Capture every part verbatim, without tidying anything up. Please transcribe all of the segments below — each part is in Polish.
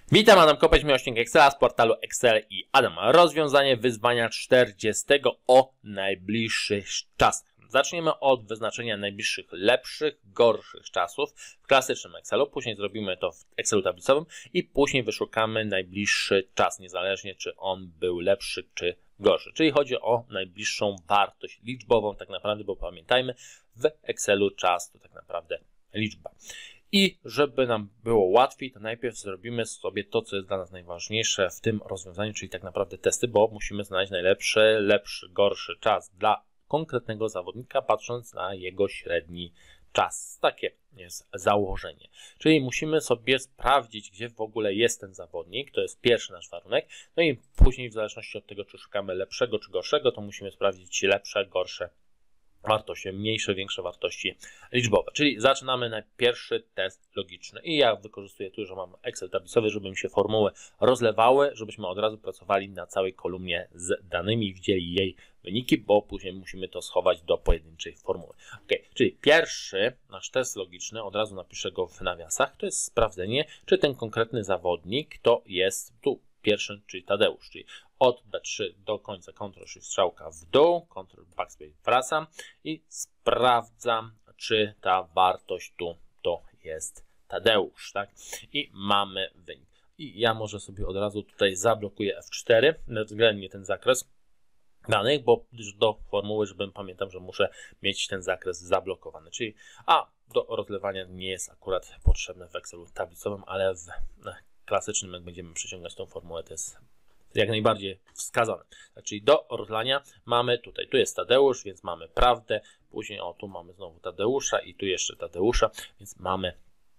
Witam, Adam Kopeć, miłośnik Excela z portalu Excel i Adam. Rozwiązanie wyzwania czterdziestego o najbliższych czasach. Zaczniemy od wyznaczenia najbliższych lepszych, gorszych czasów w klasycznym Excelu. Później zrobimy to w Excelu tablicowym i później wyszukamy najbliższy czas, niezależnie czy on był lepszy czy gorszy. Czyli chodzi o najbliższą wartość liczbową tak naprawdę, bo pamiętajmy, w Excelu czas to tak naprawdę liczba. I żeby nam było łatwiej, to najpierw zrobimy sobie to, co jest dla nas najważniejsze w tym rozwiązaniu, czyli tak naprawdę testy, bo musimy znaleźć najlepszy, lepszy, gorszy czas dla konkretnego zawodnika, patrząc na jego średni czas. Takie jest założenie. Czyli musimy sobie sprawdzić, gdzie w ogóle jest ten zawodnik, to jest pierwszy nasz warunek, no i później w zależności od tego, czy szukamy lepszego, czy gorszego, to musimy sprawdzić lepsze, gorsze wartości, mniejsze, większe wartości liczbowe. Czyli zaczynamy na pierwszy test logiczny. I ja wykorzystuję tu, że mam Excel tablicowy, żeby mi się formuły rozlewały, żebyśmy od razu pracowali na całej kolumnie z danymi i widzieli jej wyniki, bo później musimy to schować do pojedynczej formuły. Ok, czyli pierwszy nasz test logiczny, od razu napiszę go w nawiasach, to jest sprawdzenie, czy ten konkretny zawodnik to jest tu pierwszy, czyli Tadeusz, czyli od B trzy do końca Ctrl Shift strzałka w dół, Ctrl Backspace wracam i sprawdzam, czy ta wartość tu to jest Tadeusz, tak? I mamy wynik. I ja może sobie od razu tutaj zablokuję F cztery, względnie ten zakres danych, bo do formuły, żebym pamiętał, że muszę mieć ten zakres zablokowany, czyli a do rozlewania nie jest akurat potrzebne w Excelu tablicowym, ale w klasycznym, jak będziemy przeciągać tą formułę, to jest jak najbardziej wskazane. Czyli do rozlania mamy tutaj, tu jest Tadeusz, więc mamy prawdę, później o tu mamy znowu Tadeusza i tu jeszcze Tadeusza, więc mamy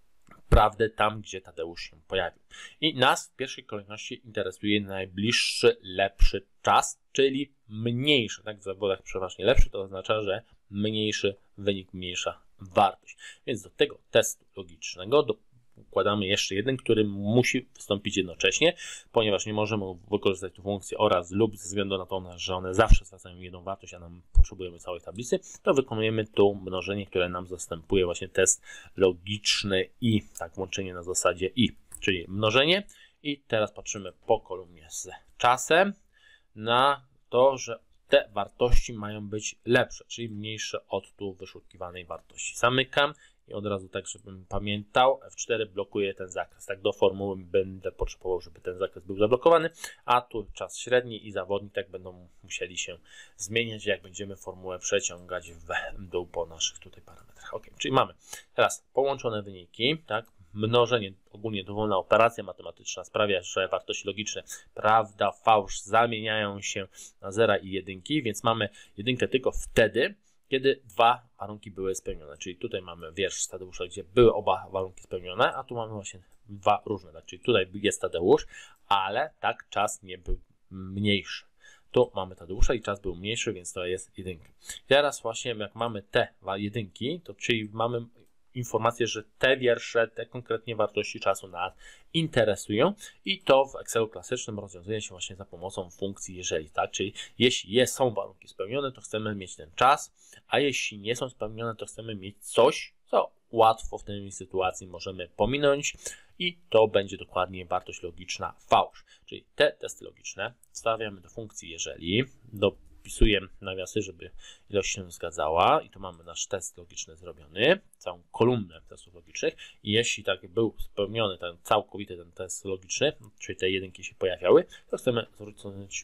prawdę tam, gdzie Tadeusz się pojawił. I nas w pierwszej kolejności interesuje najbliższy, lepszy czas, czyli mniejszy, tak w zawodach przeważnie lepszy, to oznacza, że mniejszy wynik, mniejsza wartość. Więc do tego testu logicznego do układamy jeszcze jeden, który musi wystąpić jednocześnie, ponieważ nie możemy wykorzystać tu funkcji oraz lub ze względu na to, że one zawsze zwracają jedną wartość, a nam potrzebujemy całej tablicy, to wykonujemy tu mnożenie, które nam zastępuje właśnie test logiczny i tak łączenie na zasadzie i, czyli mnożenie. I teraz patrzymy po kolumnie z czasem na to, że te wartości mają być lepsze, czyli mniejsze od tu wyszukiwanej wartości. Zamykam. I od razu tak, żebym pamiętał, F cztery blokuje ten zakres. Tak do formuły będę potrzebował, żeby ten zakres był zablokowany, a tu czas średni i zawodnik tak będą musieli się zmieniać, jak będziemy formułę przeciągać w dół po naszych tutaj parametrach. Ok, czyli mamy teraz połączone wyniki, tak? Mnożenie, ogólnie dowolna operacja matematyczna sprawia, że wartości logiczne, prawda, fałsz zamieniają się na zera i jedynki, więc mamy jedynkę tylko wtedy, kiedy dwa warunki były spełnione. Czyli tutaj mamy wiersz z Tadeusza, gdzie były oba warunki spełnione, a tu mamy właśnie dwa różne. Tak? Czyli tutaj jest Tadeusz, ale tak czas nie był mniejszy. Tu mamy Tadeusza i czas był mniejszy, więc to jest jedynka. Teraz właśnie jak mamy te jedynki, to czyli mamy informację, że te wiersze, te konkretnie wartości czasu nas interesują i to w Excelu klasycznym rozwiązuje się właśnie za pomocą funkcji jeżeli, tak? Czyli jeśli jest, są warunki spełnione, to chcemy mieć ten czas, a jeśli nie są spełnione, to chcemy mieć coś, co łatwo w tej sytuacji możemy pominąć i to będzie dokładnie wartość logiczna fałsz. Czyli te testy logiczne wstawiamy do funkcji jeżeli, do wpisuję nawiasy, żeby ilość się zgadzała i tu mamy nasz test logiczny zrobiony, całą kolumnę testów logicznych i jeśli tak był spełniony ten całkowity ten test logiczny, czyli te jedynki się pojawiały, to chcemy zwrócić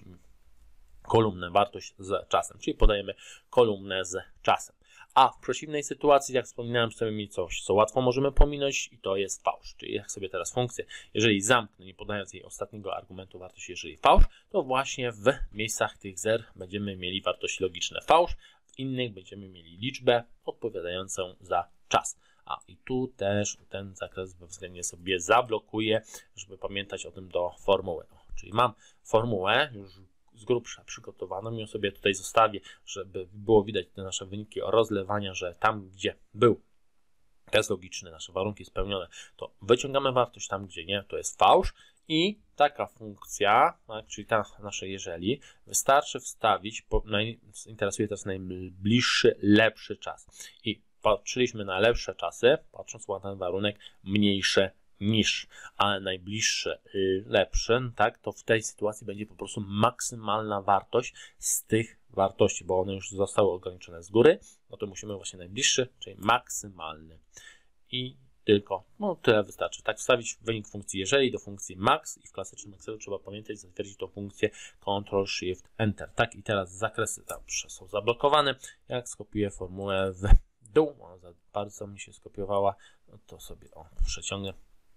kolumnę wartość z czasem, czyli podajemy kolumnę z czasem. A w przeciwnej sytuacji, jak wspominałem, chcemy mieć coś, co łatwo możemy pominąć i to jest fałsz. Czyli jak sobie teraz funkcję, jeżeli zamknę, nie podając jej ostatniego argumentu wartości, jeżeli fałsz, to właśnie w miejscach tych zer będziemy mieli wartości logiczne fałsz, w innych będziemy mieli liczbę odpowiadającą za czas. A i tu też ten zakres bezwzględnie sobie zablokuję, żeby pamiętać o tym do formuły. Czyli mam formułę już z grubsza przygotowaną, ją sobie tutaj zostawię, żeby było widać te nasze wyniki rozlewania, że tam, gdzie był test logiczny, nasze warunki spełnione, to wyciągamy wartość, tam, gdzie nie, to jest fałsz i taka funkcja, tak, czyli ta nasze jeżeli, wystarczy wstawić, po, naj, interesuje nas najbliższy, lepszy czas i patrzyliśmy na lepsze czasy, patrząc na ten warunek, mniejsze niż, ale najbliższy lepszy, tak, to w tej sytuacji będzie po prostu maksymalna wartość z tych wartości, bo one już zostały ograniczone z góry, no to musimy właśnie najbliższy, czyli maksymalny. I tylko, no tyle wystarczy. Tak wstawić wynik funkcji jeżeli do funkcji max i w klasycznym Excelu trzeba pamiętać zatwierdzić tą funkcję control shift enter. Tak i teraz zakresy tam są zablokowane. Jak skopiuję formułę w dół, ona za bardzo mi się skopiowała, no to sobie o, przeciągnę.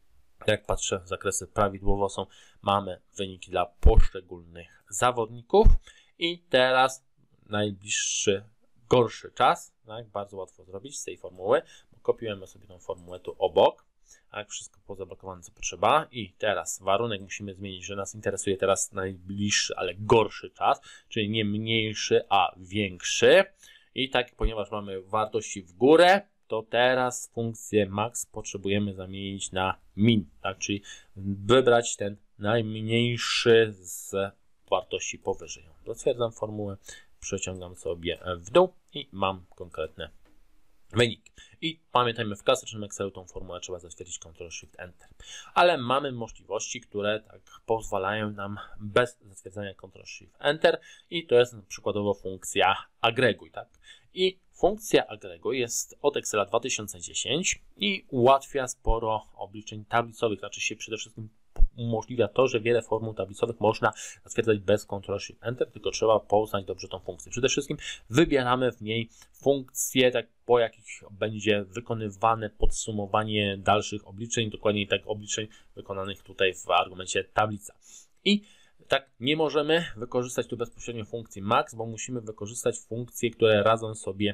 Jak patrzę, zakresy prawidłowo są, mamy wyniki dla poszczególnych zawodników i teraz najbliższy gorszy czas, tak, bardzo łatwo zrobić z tej formuły. Kopiujemy sobie tą formułę tu obok, tak, wszystko pozablokowane co potrzeba i teraz warunek musimy zmienić, że nas interesuje teraz najbliższy, ale gorszy czas, czyli nie mniejszy, a większy i tak, ponieważ mamy wartości w górę, to teraz funkcję max potrzebujemy zamienić na min, tak, czyli wybrać ten najmniejszy z wartości powyżej. Zatwierdzam formułę, przeciągam sobie w dół i mam konkretne wyniki. I pamiętajmy, w klasycznym Excelu tą formułę trzeba zatwierdzić control shift enter. Ale mamy możliwości, które tak pozwalają nam bez zatwierdzania control shift enter i to jest przykładowo funkcja agreguj. Tak? I funkcja agreguj jest od Excela dwa tysiące dziesięć i ułatwia sporo obliczeń tablicowych, znaczy się przede wszystkim umożliwia to, że wiele formuł tablicowych można zatwierdzać bez control shift enter, tylko trzeba poznać dobrze tą funkcję. Przede wszystkim wybieramy w niej funkcje, tak, po jakich będzie wykonywane podsumowanie dalszych obliczeń, dokładnie tak obliczeń wykonanych tutaj w argumencie tablica. I tak nie możemy wykorzystać tu bezpośrednio funkcji max, bo musimy wykorzystać funkcje, które radzą sobie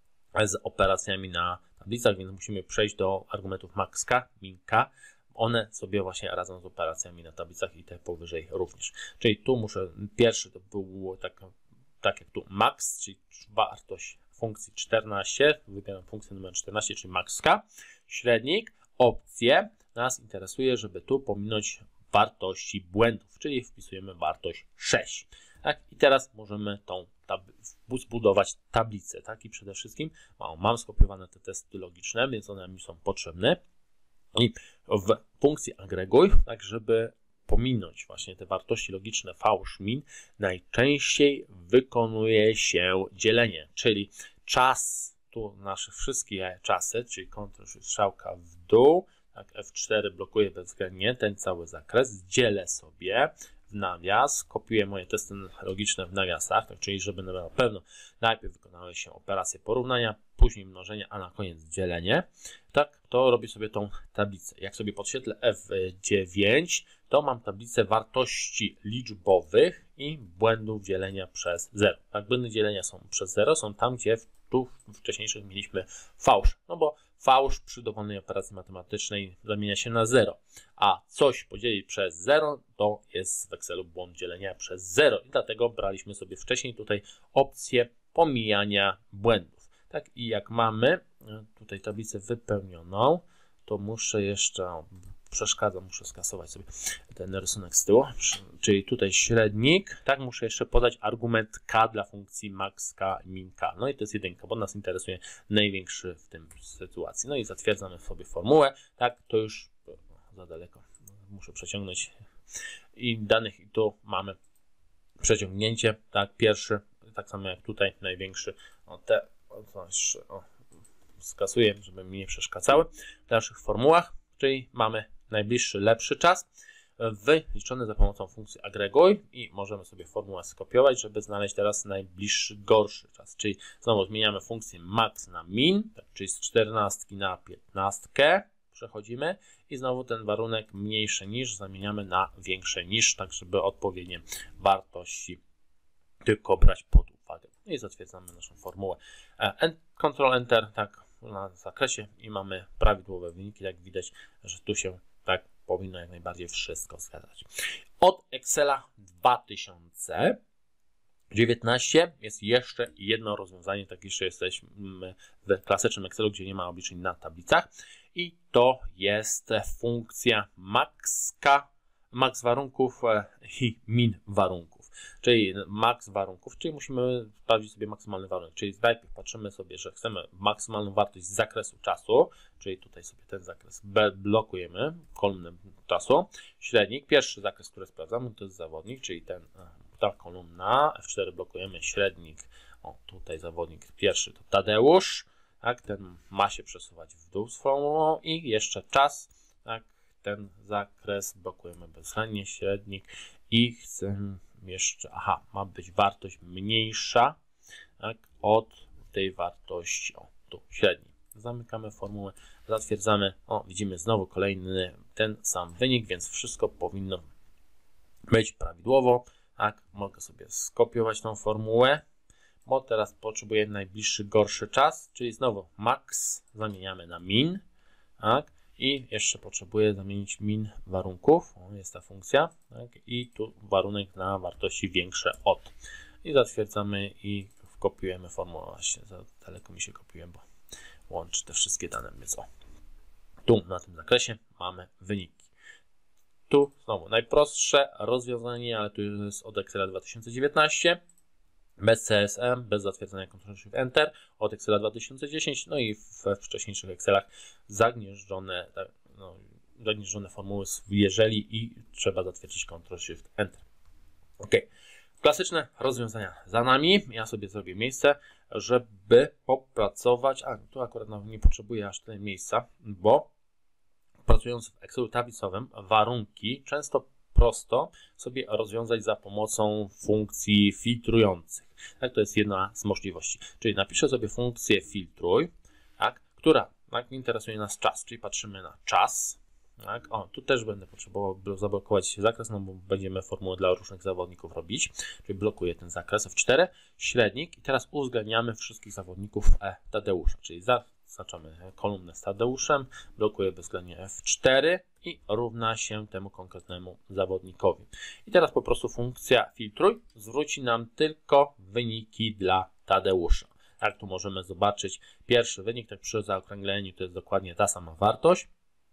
z operacjami na tablicach, więc musimy przejść do argumentów max-k, min-k. One sobie właśnie radzą z operacjami na tablicach i te powyżej również. Czyli tu muszę, pierwszy to było tak, tak jak tu max, czyli wartość funkcji czternaście, wybieram funkcję numer czternaście, czyli max-k, średnik, opcje, nas interesuje, żeby tu pominąć wartości błędów, czyli wpisujemy wartość sześć. Tak? I teraz możemy tą tab zbudować tablicę. Tak? I przede wszystkim mam, mam skopiowane te testy logiczne, więc one mi są potrzebne. I w funkcji agreguj, tak żeby pominąć właśnie te wartości logiczne fałsz, min, najczęściej wykonuje się dzielenie, czyli czas, tu nasze wszystkie czasy, czyli kontrol strzałka w dół, tak, F cztery blokuje bezwzględnie ten cały zakres, dzielę sobie w nawias, kopiuję moje testy logiczne w nawiasach, tak, czyli żeby na pewno najpierw wykonały się operacje porównania, później mnożenie, a na koniec dzielenie, tak, to robię sobie tą tablicę. Jak sobie podświetlę F dziewięć, to mam tablicę wartości liczbowych i błędów dzielenia przez zero. Tak, błędy dzielenia są przez zero, są tam, gdzie w, tu w wcześniejszych mieliśmy fałsz, no bo fałsz przy dowolnej operacji matematycznej zamienia się na zero, a coś podzielić przez zero to jest w Excelu błąd dzielenia przez zero i dlatego braliśmy sobie wcześniej tutaj opcję pomijania błędów. Tak, i jak mamy tutaj tablicę wypełnioną, to muszę jeszcze, o, przeszkadza, muszę skasować sobie ten rysunek z tyłu, czyli tutaj średnik, tak, muszę jeszcze podać argument k dla funkcji max, k i min k. No i to jest jedynka, bo nas interesuje największy w tym sytuacji. No i zatwierdzamy sobie formułę, tak, to już za daleko, muszę przeciągnąć i danych, i tu mamy przeciągnięcie, tak, pierwszy, tak samo jak tutaj, największy, o te, o, to jeszcze, o, skasuję, żeby mi nie przeszkadzały w naszych formułach, czyli mamy najbliższy, lepszy czas wyliczony za pomocą funkcji agreguj i możemy sobie formułę skopiować, żeby znaleźć teraz najbliższy, gorszy czas, czyli znowu zmieniamy funkcję max na min, tak, czyli z czternastki na piętnastkę przechodzimy i znowu ten warunek mniejszy niż zamieniamy na większe niż, tak żeby odpowiednie wartości tylko brać pod uwagę. I zatwierdzamy naszą formułę. Ctrl Enter, tak, na zakresie i mamy prawidłowe wyniki. Jak widać, że tu się tak powinno jak najbardziej wszystko zgadzać. Od Excela dwa tysiące dziewiętnaście jest jeszcze jedno rozwiązanie, tak jeszcze jesteśmy w klasycznym Excelu, gdzie nie ma obliczeń na tablicach i to jest funkcja max, max warunków i min warunków. czyli max warunków, czyli musimy sprawdzić sobie maksymalny warunek, czyli najpierw patrzymy sobie, że chcemy maksymalną wartość z zakresu czasu, czyli tutaj sobie ten zakres B blokujemy, kolumnę czasu, średnik, pierwszy zakres, który sprawdzamy, to jest zawodnik, czyli ten, ta kolumna, F cztery blokujemy, średnik, o tutaj zawodnik pierwszy to Tadeusz, tak, ten ma się przesuwać w dół z formułą i jeszcze czas, tak, ten zakres blokujemy bezwzględnie, średnik i chcę jeszcze, aha, ma być wartość mniejsza, tak, od tej wartości, o tu, średniej. Zamykamy formułę, zatwierdzamy, o widzimy znowu kolejny ten sam wynik, więc wszystko powinno być prawidłowo, tak, mogę sobie skopiować tą formułę, bo teraz potrzebuję najbliższy gorszy czas, czyli znowu max zamieniamy na min, tak, i jeszcze potrzebuję zamienić min warunków, o, jest ta funkcja, tak, i tu warunek na wartości większe od. I zatwierdzamy i kopiujemy formułę, właśnie za daleko mi się kopiuje, bo łączy te wszystkie dane, więc o. Tu na tym zakresie mamy wyniki. Tu znowu najprostsze rozwiązanie, ale tu jest od Excela dwa tysiące dziewiętnaście. Bez C S M, bez zatwierdzania Ctrl Shift Enter, od Excela dwa tysiące dziesięć, no i we wcześniejszych Excelach zagnieżdżone, no, zagnieżdżone formuły jeżeli i trzeba zatwierdzić Ctrl Shift Enter. Ok, klasyczne rozwiązania za nami. Ja sobie zrobię miejsce, żeby popracować, a tu akurat no, nie potrzebuję aż tyle miejsca, bo pracując w Excelu tablicowym warunki często prosto sobie rozwiązać za pomocą funkcji filtrujących. Tak, to jest jedna z możliwości. Czyli napiszę sobie funkcję filtruj, tak, która tak, interesuje nas czas, czyli patrzymy na czas. Tak, o, tu też będę potrzebował zablokować zakres, no bo będziemy formułę dla różnych zawodników robić. Czyli blokuję ten zakres F cztery, średnik i teraz uwzględniamy wszystkich zawodników E Tadeusza, czyli zaznaczamy kolumnę z Tadeuszem, blokuję bezwzględnie F cztery i równa się temu konkretnemu zawodnikowi. I teraz po prostu funkcja filtruj zwróci nam tylko wyniki dla Tadeusza. Jak tu możemy zobaczyć, pierwszy wynik, tak przy zaokrągleniu, to jest dokładnie ta sama wartość.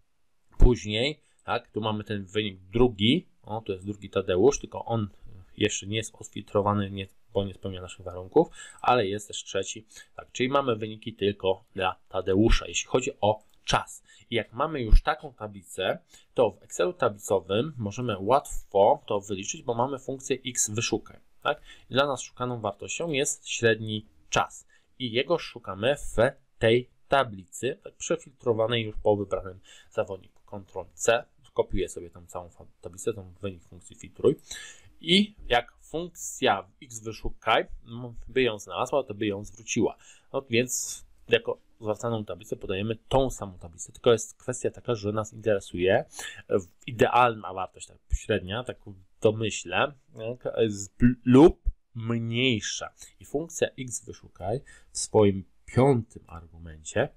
Później, tak, tu mamy ten wynik drugi, o, to jest drugi Tadeusz, tylko on jeszcze nie jest odfiltrowany, nie, bo nie spełnia naszych warunków, ale jest też trzeci, tak, czyli mamy wyniki tylko dla Tadeusza, jeśli chodzi o czas. I jak mamy już taką tablicę, to w Excelu tablicowym możemy łatwo to wyliczyć, bo mamy funkcję x wyszukaj, tak? I dla nas szukaną wartością jest średni czas i jego szukamy w tej tablicy, tak przefiltrowanej już po wybranym zawodniku. Ctrl C, kopiuję sobie tą całą tablicę, tą wynik funkcji filtruj i jak funkcja x wyszukaj by ją znalazła, to by ją zwróciła. No więc jako zwracaną tablicę podajemy tą samą tablicę, tylko jest kwestia taka, że nas interesuje idealna wartość, tak średnia, tak domyślę, tak, lub mniejsza. I funkcja x wyszukaj w swoim piątym argumencie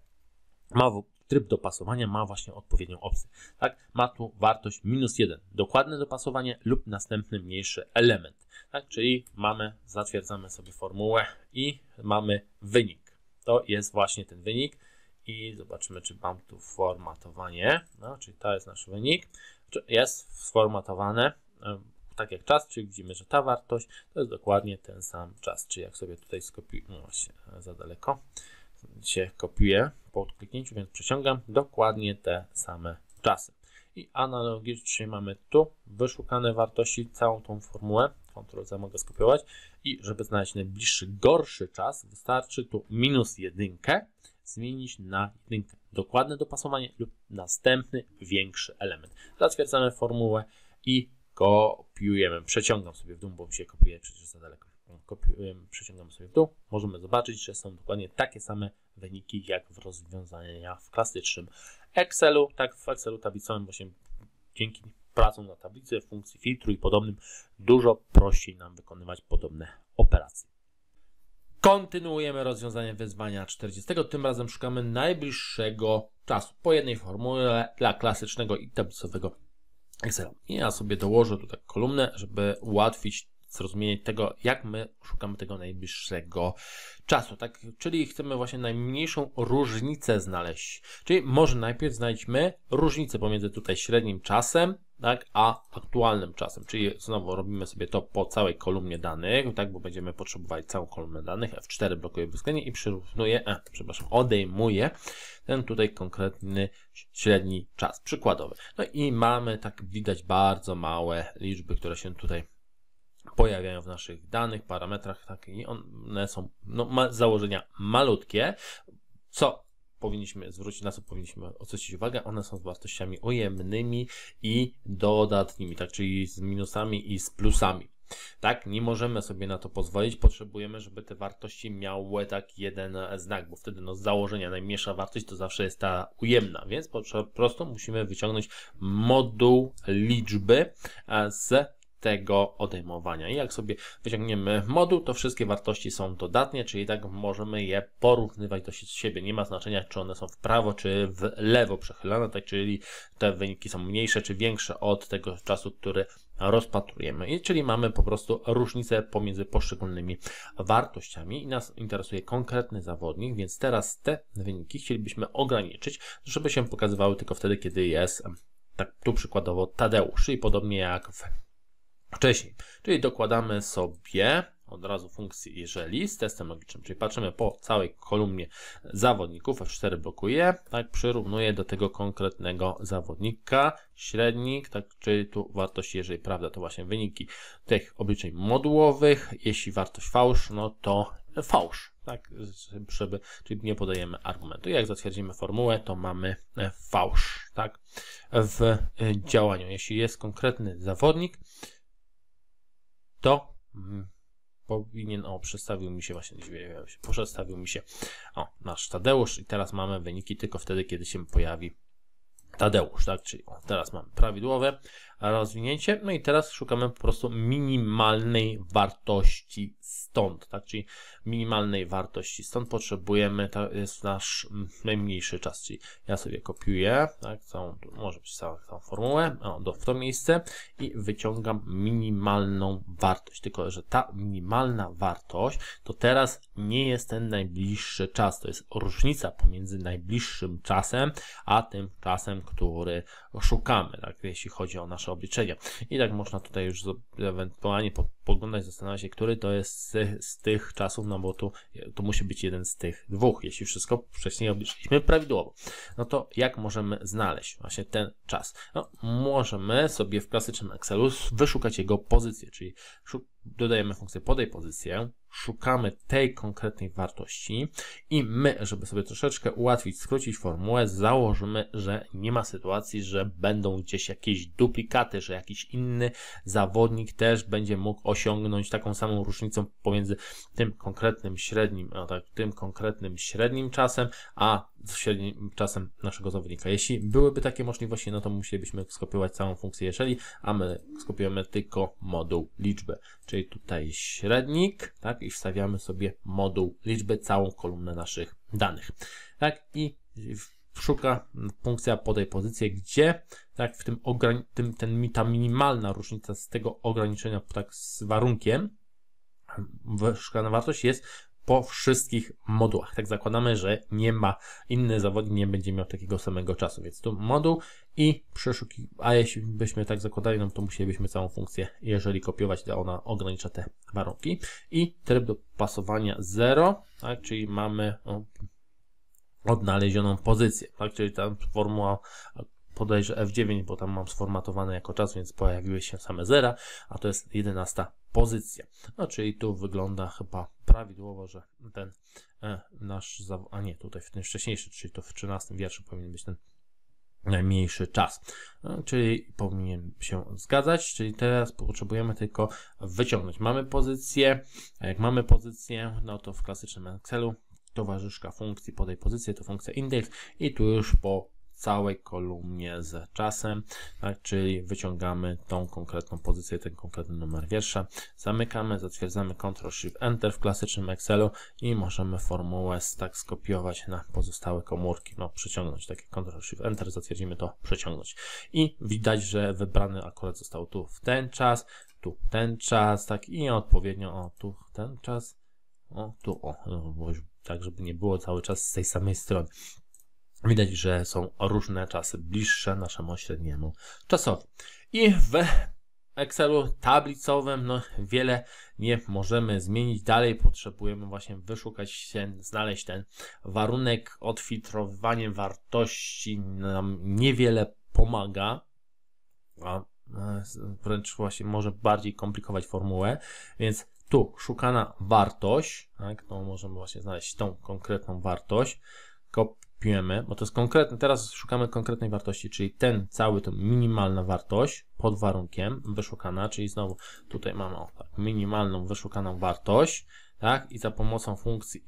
ma tryb dopasowania, ma właśnie odpowiednią opcję. Tak? Ma tu wartość minus jeden, dokładne dopasowanie lub następny mniejszy element. Tak? Czyli mamy, zatwierdzamy sobie formułę i mamy wynik. To jest właśnie ten wynik i zobaczymy, czy mam tu formatowanie. No, czyli to jest nasz wynik. Jest sformatowane tak jak czas, czyli widzimy, że ta wartość to jest dokładnie ten sam czas. Czyli jak sobie tutaj skopiuję, no właśnie za daleko się kopiuję po kliknięciu, więc przeciągam dokładnie te same czasy. I analogicznie mamy tu wyszukane wartości, całą tą formułę, Ctrl C mogę skopiować i żeby znaleźć najbliższy gorszy czas, wystarczy tu minus jedynkę zmienić na jedynkę. Dokładne dopasowanie lub następny większy element. Zatwierdzamy formułę i kopiujemy. Przeciągam sobie w dół, bo mi się kopiuje przecież za daleko. Kopiujemy, przeciągamy sobie w dół. Możemy zobaczyć, że są dokładnie takie same wyniki jak w rozwiązaniach w klasycznym Excelu, tak w Excelu tablicowym, właśnie dzięki pracom na tablicy, funkcji filtru i podobnym, dużo prościej nam wykonywać podobne operacje. Kontynuujemy rozwiązanie wyzwania czterdziestego. Tym razem szukamy najbliższego czasu po jednej formule dla klasycznego i tablicowego Excela. I ja sobie dołożę tutaj kolumnę, żeby ułatwić zrozumienie tego, jak my szukamy tego najbliższego czasu, tak? Czyli chcemy właśnie najmniejszą różnicę znaleźć. Czyli może najpierw znajdźmy różnicę pomiędzy tutaj średnim czasem, tak, a aktualnym czasem, czyli znowu robimy sobie to po całej kolumnie danych, tak, bo będziemy potrzebowali całą kolumnę danych, F cztery blokuje bezwzględnie i przyrównuje, e, przepraszam, odejmuje ten tutaj konkretny średni czas przykładowy. No i mamy, tak widać, bardzo małe liczby, które się tutaj pojawiają w naszych danych, parametrach, tak, i one są, no, ma, z założenia malutkie, co powinniśmy zwrócić, na co powinniśmy zwrócić uwagę, one są z wartościami ujemnymi i dodatnimi, tak, czyli z minusami i z plusami. Tak, nie możemy sobie na to pozwolić, potrzebujemy, żeby te wartości miały tak jeden znak, bo wtedy no, z założenia najmniejsza wartość to zawsze jest ta ujemna, więc po prostu musimy wyciągnąć moduł liczby z tego odejmowania. I jak sobie wyciągniemy moduł, to wszystkie wartości są dodatnie, czyli tak możemy je porównywać do siebie. Nie ma znaczenia, czy one są w prawo, czy w lewo przechylone, tak, czyli te wyniki są mniejsze, czy większe od tego czasu, który rozpatrujemy. I czyli mamy po prostu różnicę pomiędzy poszczególnymi wartościami i nas interesuje konkretny zawodnik, więc teraz te wyniki chcielibyśmy ograniczyć, żeby się pokazywały tylko wtedy, kiedy jest, tak tu przykładowo, Tadeusz, czyli podobnie jak w wcześniej, czyli dokładamy sobie od razu funkcję jeżeli z testem logicznym, czyli patrzymy po całej kolumnie zawodników, F cztery blokuje, tak, przyrównuje do tego konkretnego zawodnika, średnik, tak, czyli tu wartość jeżeli prawda, to właśnie wyniki tych obliczeń modułowych, jeśli wartość fałsz, no to fałsz, tak, żeby, czyli nie podajemy argumentu. Jak zatwierdzimy formułę, to mamy fałsz, tak, w działaniu. Jeśli jest konkretny zawodnik, to mm, powinien, o, przestawił mi się właśnie, przestawił mi się, o, nasz Tadeusz i teraz mamy wyniki tylko wtedy, kiedy się pojawi Tadeusz, tak, czyli o, teraz mamy prawidłowe rozwinięcie, no i teraz szukamy po prostu minimalnej wartości stąd, tak, czyli minimalnej wartości stąd potrzebujemy, to jest nasz najmniejszy czas, czyli ja sobie kopiuję, tak, całą, może być całą, całą formułę, o, do, w to miejsce i wyciągam minimalną wartość, tylko że ta minimalna wartość to teraz nie jest ten najbliższy czas, to jest różnica pomiędzy najbliższym czasem, a tym czasem, który szukamy, tak, jeśli chodzi o nasze obliczenia. I tak można tutaj już ewentualnie poglądać, zastanawiać się, który to jest z, z tych czasów, no bo tu, tu musi być jeden z tych dwóch, jeśli wszystko wcześniej obliczyliśmy prawidłowo. No to jak możemy znaleźć właśnie ten czas? No, możemy sobie w klasycznym Excelu wyszukać jego pozycję, czyli dodajemy funkcję podaj pozycję, szukamy tej konkretnej wartości i my, żeby sobie troszeczkę ułatwić, skrócić formułę, założymy, że nie ma sytuacji, że będą gdzieś jakieś duplikaty, że jakiś inny zawodnik też będzie mógł osiągnąć taką samą różnicą pomiędzy tym konkretnym średnim, no tak, tym konkretnym średnim czasem, a średnim czasem naszego zawodnika. Jeśli byłyby takie możliwości, no to musielibyśmy skopiować całą funkcję jeżeli, a my skopiujemy tylko moduł liczby, czyli tutaj średnik, tak, i wstawiamy sobie moduł liczby, całą kolumnę naszych danych, tak, i szuka funkcja podaj pozycję, gdzie, tak, w tym, tym ten, ta minimalna różnica z tego ograniczenia, tak, z warunkiem, wyszukana wartość jest po wszystkich modułach. Tak zakładamy, że nie ma, inny zawodnik nie będzie miał takiego samego czasu, więc tu moduł i przeszuki, a jeśli byśmy tak zakładali, no to musielibyśmy całą funkcję, jeżeli kopiować, to ona ogranicza te warunki i tryb dopasowania zero, tak, czyli mamy o, odnalezioną pozycję, tak, czyli ta formuła podejrzę F dziewięć, bo tam mam sformatowane jako czas, więc pojawiły się same zera, a to jest jedenasta pozycja. No, czyli tu wygląda chyba prawidłowo, że ten e, nasz, a nie, tutaj w tym wcześniejszy, czyli to w trzynastym wierszu powinien być ten najmniejszy czas, no, czyli powinien się zgadzać, czyli teraz potrzebujemy tylko wyciągnąć. Mamy pozycję, a jak mamy pozycję, no to w klasycznym Excelu towarzyszka funkcji podaj pozycję to funkcja index i tu już po całej kolumnie z czasem, tak, czyli wyciągamy tą konkretną pozycję, ten konkretny numer wiersza, zamykamy, zatwierdzamy Ctrl Shift Enter w klasycznym Excelu i możemy formułę tak skopiować na pozostałe komórki, no przeciągnąć, takie Ctrl Shift Enter, zatwierdzimy to, przeciągnąć i widać, że wybrany akurat został tu w ten czas, tu ten czas, tak i odpowiednio, o tu ten czas, o tu, o, bo już tak, żeby nie było cały czas z tej samej strony. Widać, że są różne czasy bliższe naszemu średniemu czasowi. I w Excelu tablicowym no, wiele nie możemy zmienić. Dalej potrzebujemy właśnie wyszukać ten, znaleźć ten warunek. Odfiltrowywanie wartości nam niewiele pomaga, a wręcz właśnie może bardziej komplikować formułę, więc tu szukana wartość, tak, to możemy właśnie znaleźć tą konkretną wartość, kopiujemy, bo to jest konkretne, teraz szukamy konkretnej wartości, czyli ten cały, to minimalna wartość pod warunkiem wyszukana, czyli znowu tutaj mamy o, tak, minimalną wyszukaną wartość, tak, i za pomocą funkcji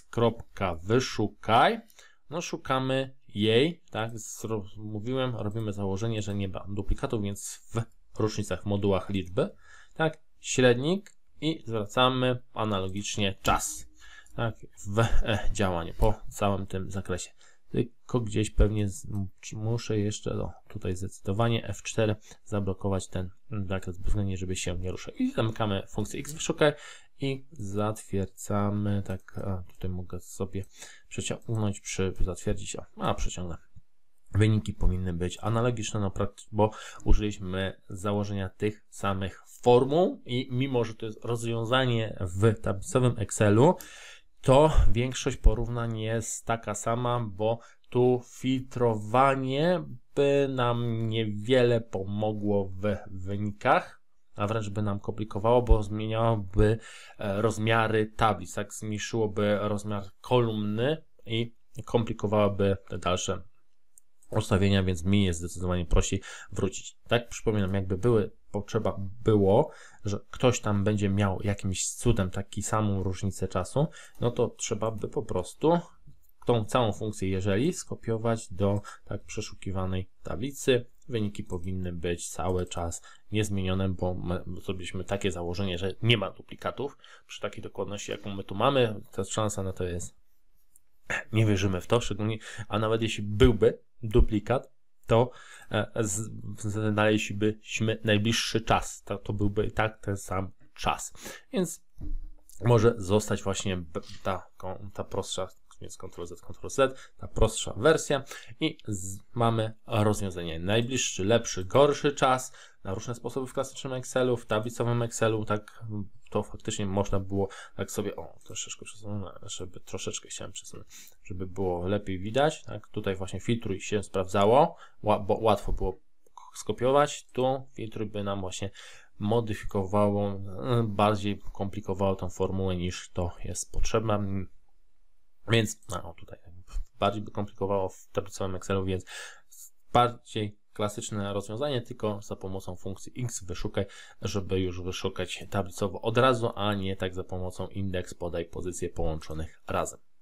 x.wyszukaj, no szukamy jej, tak, mówiłem, robimy założenie, że nie ma duplikatów, więc w różnicach, modułach liczby, tak, średnik i zwracamy analogicznie czas, tak, w e, działaniu po całym tym zakresie. Tylko gdzieś pewnie z, muszę jeszcze no, tutaj zdecydowanie F cztery zablokować ten zakres bezwzględnie, żeby się nie ruszał. I zamykamy funkcję x wyszukaj i zatwierdzamy, tak, a tutaj mogę sobie przeciągnąć, przy, zatwierdzić, a, a przeciągnę. Wyniki powinny być analogiczne, no, bo użyliśmy założenia tych samych formuł i mimo, że to jest rozwiązanie w tablicowym Excelu, to większość porównań jest taka sama, bo tu filtrowanie by nam niewiele pomogło w wynikach, a wręcz by nam komplikowało, bo zmieniałoby rozmiary tablic, tak, zmniejszyłoby rozmiar kolumny i komplikowałoby te dalsze ustawienia, więc mi jest zdecydowanie prościej wrócić. Tak, przypominam, jakby były, potrzeba było, że ktoś tam będzie miał jakimś cudem taki samą różnicę czasu, no to trzeba by po prostu tą całą funkcję jeżeli skopiować do tak przeszukiwanej tablicy. Wyniki powinny być cały czas niezmienione, bo my zrobiliśmy takie założenie, że nie ma duplikatów. Przy takiej dokładności, jaką my tu mamy, ta szansa na to jest, nie wierzymy w to, szczególnie, a nawet jeśli byłby duplikat, to znaleźlibyśmy najbliższy czas. To, to byłby i tak ten sam czas. Więc może zostać właśnie ta, ta prostsza, więc Ctrl Z, Ctrl Z, ta prostsza wersja i z, mamy rozwiązanie najbliższy, lepszy, gorszy czas na różne sposoby w klasycznym Excelu, w tablicowym Excelu, tak to faktycznie można było tak sobie, o, troszeczkę przesunąć, żeby troszeczkę chciałem przesunąć, żeby było lepiej widać, tak, tutaj właśnie filtruj się sprawdzało, bo łatwo było skopiować, tu filtruj by nam właśnie modyfikowało, bardziej komplikowało tą formułę niż to jest potrzebne, więc no, tutaj bardziej by komplikowało w tablicowym Excelu, więc bardziej klasyczne rozwiązanie, tylko za pomocą funkcji X wyszukaj, żeby już wyszukać tablicowo od razu, a nie tak za pomocą indeks podaj pozycję połączonych razem.